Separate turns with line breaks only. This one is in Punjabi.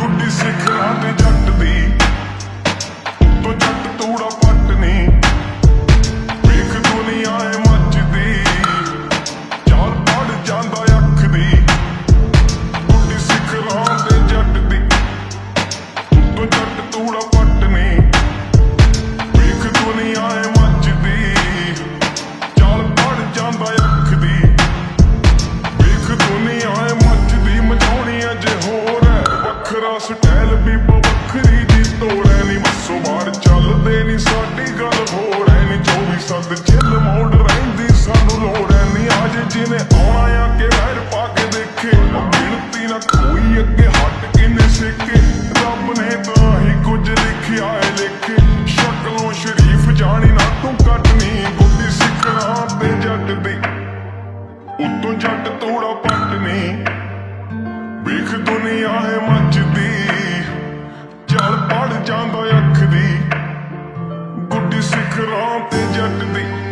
ਗੁੱਡੀ ਸਿਖਰਾਂ ਤੇ ਜੱਟ ਦੀ ਉੱਤੋਂ ਜੱਟ ਤੂੜਾ ਪੱਟ ਨੀ ਵੇਖ ਦੁਨੀਆ ਏ ਮੱਚਦੀ ਚਾਲ ਪੜ ਜਾਂਦਾ ਅੱਖ ਦੀ ਗੁੱਡੀ ਸਿਖਰਾਂ ਤੇ ਜੱਟ ਦੀ ਉੱਤੋਂ ਜੱਟ ਤੂੜਾ ਪੱਟ ਨੀ ਵੇਖ ਦੁਨੀਆ ਏ ਮੱਚਦੀ ਚਾਲ ਪੜ ਜਾਂਦਾ ਅੱਖ ਦੀ ਵੇਖ ਦੁਨੀਆ ਏ ਮੱਚਦੀ ਮਚਾਉਣੀ ਅਜੇ ਹੋਰ ਹੈ ਵੱਖਰਾ ਸਟਾਈਲ ਵੀ ਵੱਖਰੀ ਦੀ ਤੋੜ ਐ ਨੀ ਮੱਸੋ ਮਾਰ ਚੱਲਦੇ ਨੀ ਸਾਡੀ ਗੱਲ ਹੋਰ ਐ ਨੀ 24/7 ਚਿੱਲ ਮੋੜ ਰਹਿੰਦੀ ਸਾਨੂੰ ਲੋੜ ਐ ਨੀ ਅੱਜ ਜਿਹਨੇ ਆਉਣਾ ਆ ਕੇ ਵੈਰ ਪਾ ਕੇ ਦੇਖੇ ਗਿਣਤੀ ਨਾ ਕੋਈ ਅੱਗੇ ਹੱਟ ਕਿਨੇ ਸਿੱਕੇ ਰੱਬ ਨੇ ਤਾਂ ਹੀ ਕੁਝ ਲਿਖਿਆ ਏ ਲਿਖੇ ਸ਼ਕਲੋਂ ਸ਼ਰੀਫ ਜਾਣੀ ਨਾ ਤੂੰ ਕੱਟਣੀ ਗੁੱਡੀ ਸਿਖਰਾਂ ਤੇ ਜੱਟ ਦੀ ਉੱਤੋਂ ਜੱਟ ਤੂੜਾ ਪੱਟ ਨੀ ਵੇਖ ਦੁਨੀਆ ਹੈ ਮੱਚਦੀ ਚੱਲ ਪੜ ਜਾਂਦਾ ਅੱਖ ਦੀ ਗੁੱਡੀ ਸਿਖਰਾਂ ਤੇ ਜੱਟ ਦੀ